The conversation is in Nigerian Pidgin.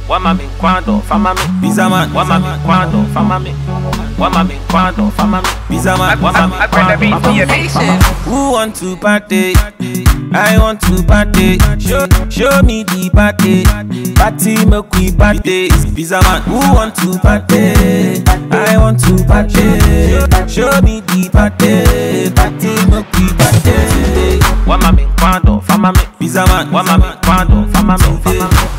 Wamami quando, famami, Bizaman, wamami quando, famami, wamami quando, famami, Bizaman, wamami quando, famami. Who want to party? I want to party. Show me the party. Party make we party. It's Bizaman. Who want to party? I want to party. Show me the party. Party make we party. Wamami quando, famami, Bizaman, wamami quando, famami, famami.